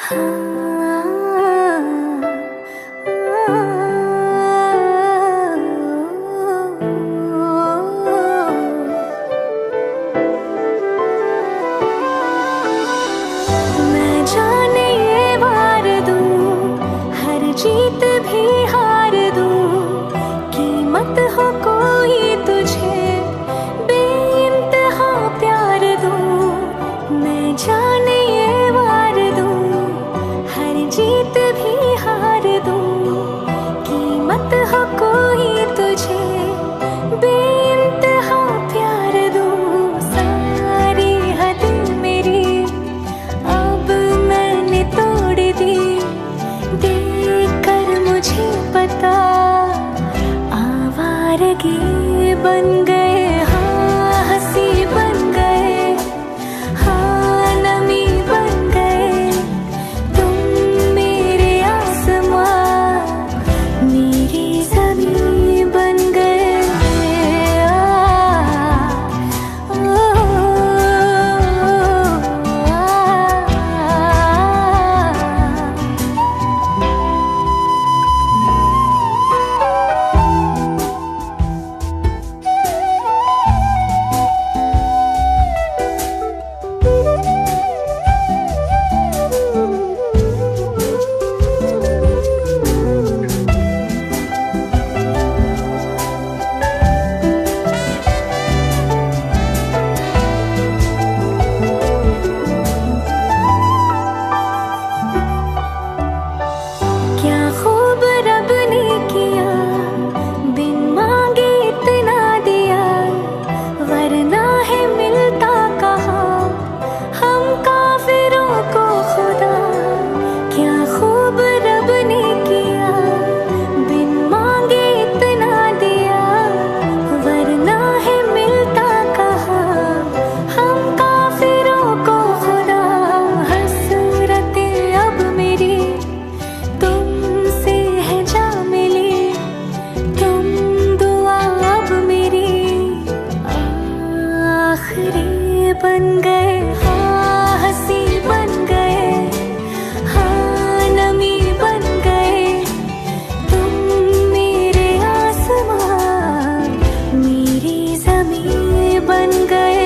जीत भी हार दूं, कीमत हो कोई तुझे बेइंतहा प्यार दूं, मैं जाने ये वार दूं, हर जीत भी हार दूं, कीमत हो कोई तुझे बेइंतहा प्यार दूं। सारी हद मेरी अब मैंने तोड़ दी, मुझे पता आवारगी बन गए, हाँ हंसी बन गए, हाँ नमी बन गए, तुम मेरे आसमां मेरी ज़मीं बन गए। बन गए, हाँ हंसी बन गए, हाँ नमी बन गए, तुम मेरे आसमां मेरी ज़मीं बन गए।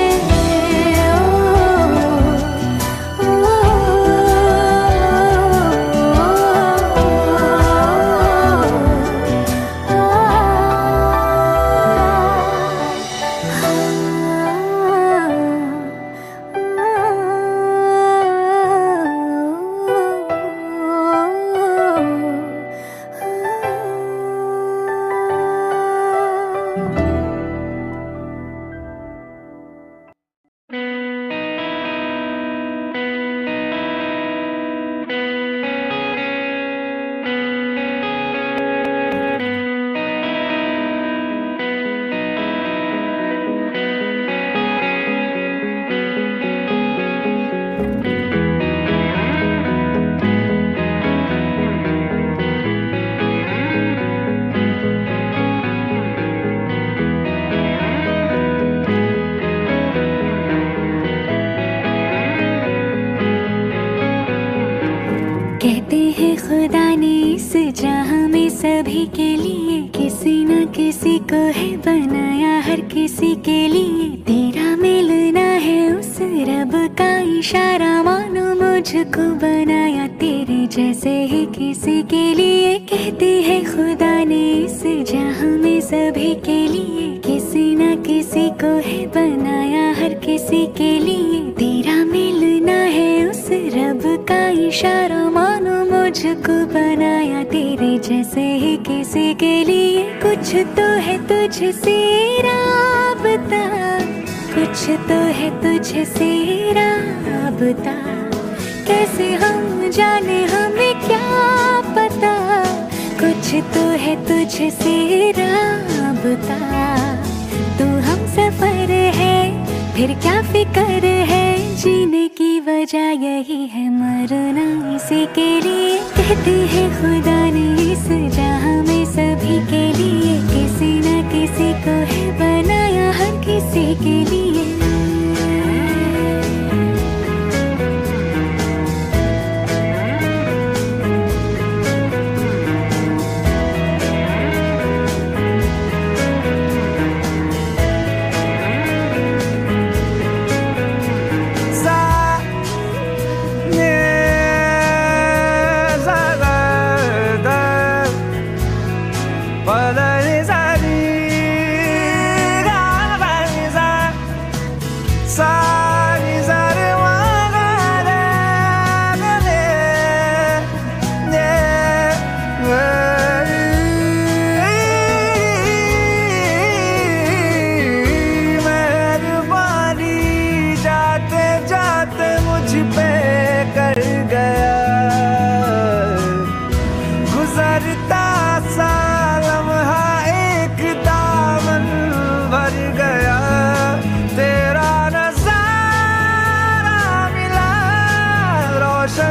कहते हैं खुदा ने इस जहां में सभी के लिए किसी न किसी को है बनाया, हर किसी के लिए तेरा मिलना है उस रब का इशारा, मानो मुझको बनाया तेरे जैसे ही किसी के लिए। कहते हैं खुदा ने इस जहां में सभी के लिए किसी न किसी को है बनाया, हर किसी के लिए तेरा मिलना है उस रब का इशारा, मानो मुझको बनाया तेरे जैसे ही किसी के लिए। कुछ तो है तुझसे राबता, कुछ तो है तुझसे राबता, कैसे हम जाने हमें क्या पता, कुछ तो है तुझसे राबता। तू हम सफर है फिर क्या फिक्र है, जीने की वजह यही है मरना इसी के लिए। कहते हैं खुदा ने इस जहां में सभी के लिए किसी न किसी को है बनाया, हर किसी के लिए।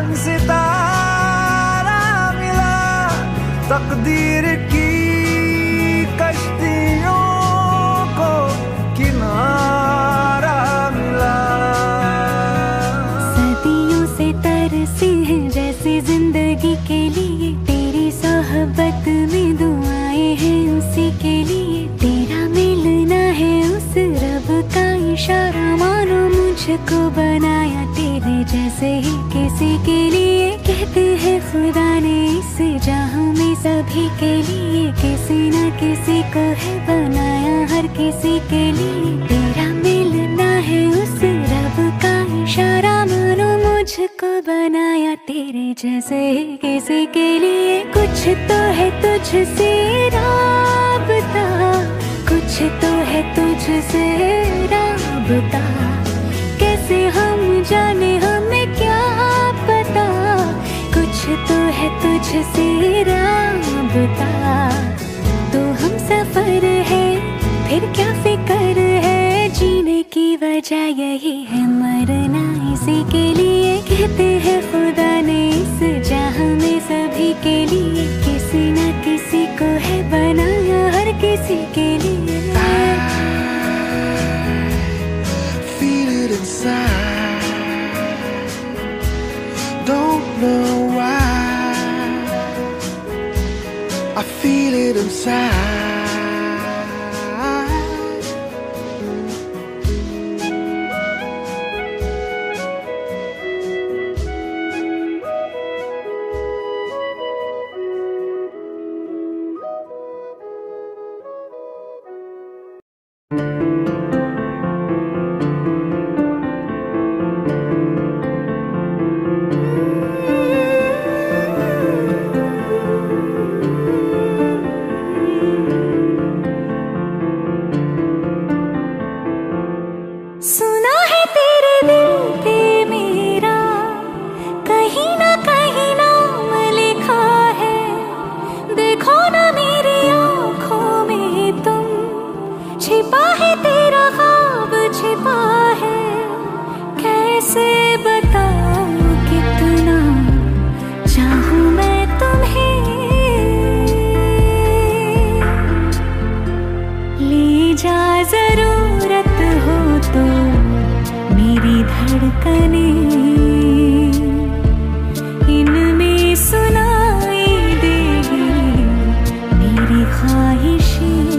चांद सितारा मिला, तकदीर की कश्तियों को किनारा मिला। सदियों से तरसी है जैसे जिंदगी के लिए, तेरी सोहबत में दुआएं हैं उसी के लिए। तेरा मिलना है उस रब का इशारा, मानो मुझको बनाया तेरे जैसे ही किसी के लिए। कहते हैं खुदा ने इस जहां में सभी के लिए किसी न किसी को है बनाया, हर किसी के लिए। तेरा मिलना है उस रब का इशारा, मानो मुझको बनाया तेरे जैसे ही किसी के लिए। कुछ तो है तुझसे राबता, कुछ तो है तुझसे राबता, कैसे हम जाने हमें क्या पता। कुछ तो है तुझसे राबता, तो हम सफर है फिर क्या फिक्र है। जीने की वजह यही है, मरना इसी के लिए। कहते हैं खुदा ने इस जहां में सभी के लिए किसी न किसी को है बनाया, हर किसी के लिए। Don't know why, I feel it inside. सुना है तेरे दिल पे मेरा कहीं ना कहीं नाम लिखा है। देखो ना मेरी आँखों में तुम, छिपा है तेरा ख्वाब छिपा है। कैसे बताऊं कितना चाहूं मैं तुम्हें, ले जा जरूरत हो तो मेरी धड़कने, इनमें सुनाई देगी मेरी ख्वाहिशें।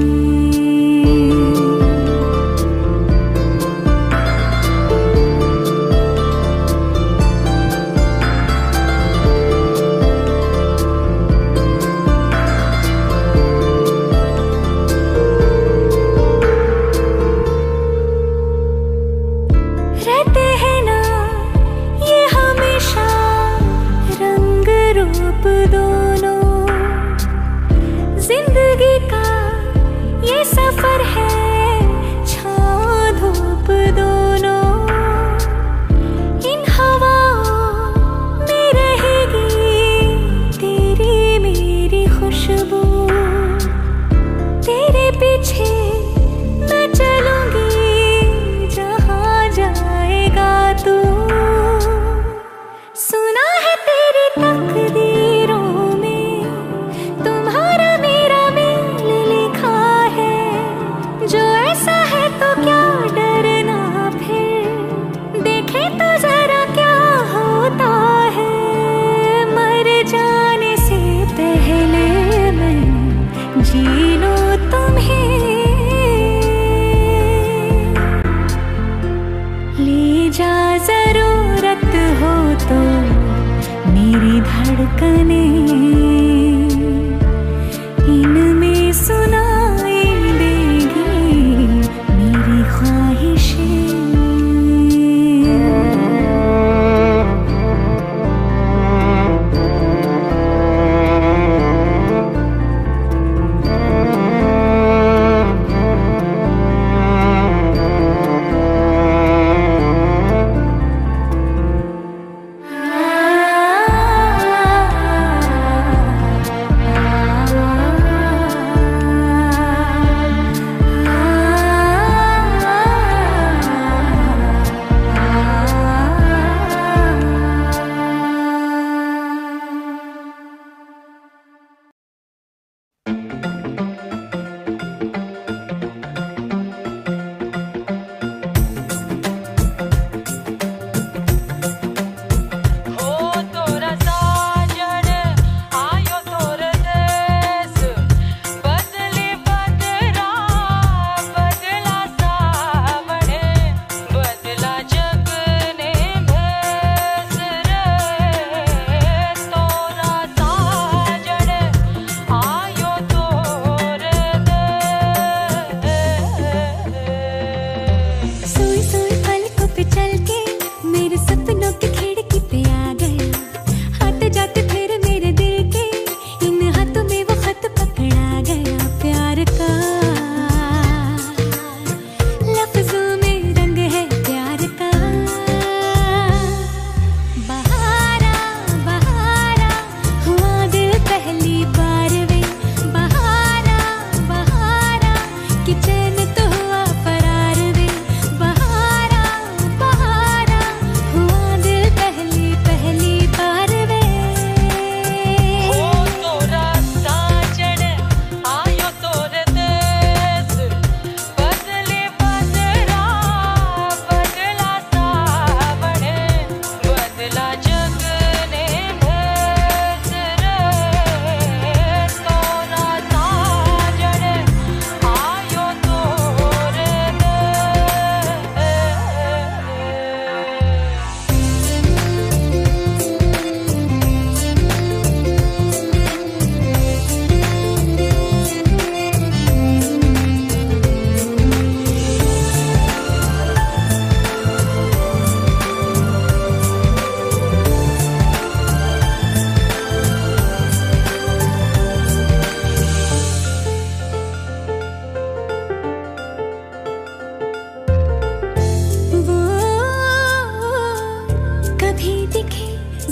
रहते हैं ना ये हमेशा रंग रूप दोनों, जिंदगी का ये सफर है छाँव धूप दोनों। इन हवाओं में रहेगी तेरी मेरी खुशबू, तेरे पीछे मैं चलूंगी जहाँ जाएगा तू। सुना है तेरी तकदीरों में तुम्हारा मेरा मेल लिखा है। जो ऐसा है तो क्या डरना फिर, देखे तो जरा क्या होता है। मर जाने से पहले मैं जी लूं तुम्हें, ले जा जरूरत हो तो मेरी धड़कने, इनमें सुनाई देगी मेरी ख्वाहिशें।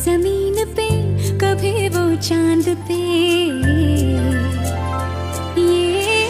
जमीन पे कभी वो चांद पे, ये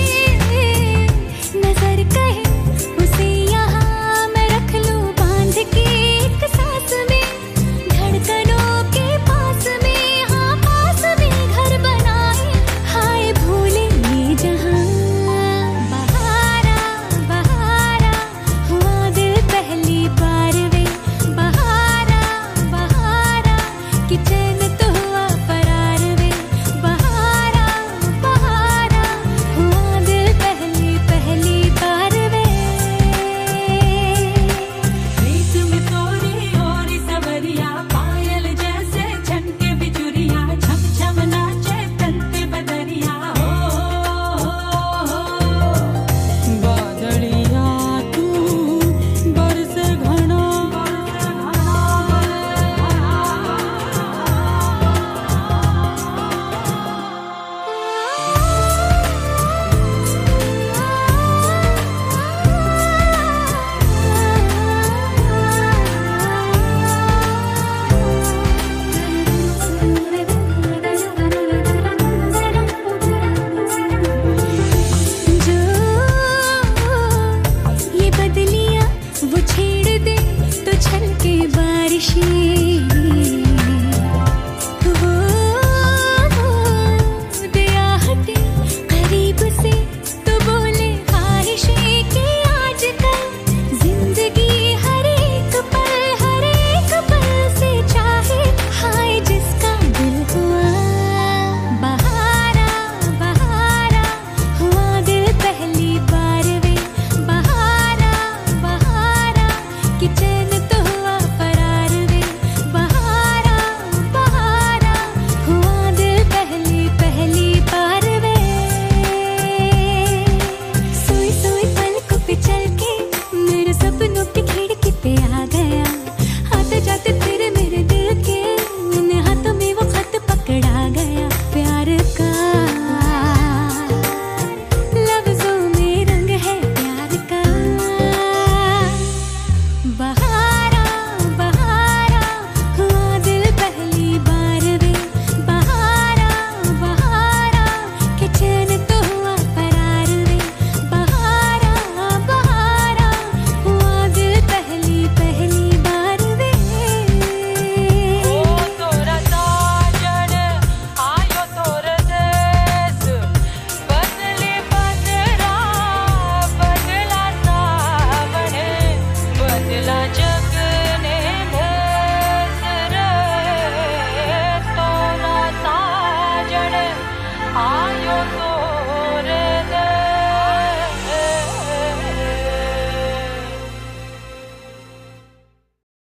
नजर कहे उसे यहाँ मैं रख लूं बांध के एक सांस में, धड़कनों के पास में, हाँ पास में घर बनाए, हाय भूले ये जहां। बहारा बहारा हुआ दिल पहली बार वे, बहारा बहारा कि चैन तो हुआ फरार वे, बहारा बहारा हुआ दिल पहली पहली बार वे। प्रीत में तोरी और सवरिया, पायल जैसे छनके बिजुरिया, छम छम नाचे तन पे बदरिया, बादलिया तू बरसे घना, जो ये बदलियां वो छेड़ दे तो छलके बारिशें,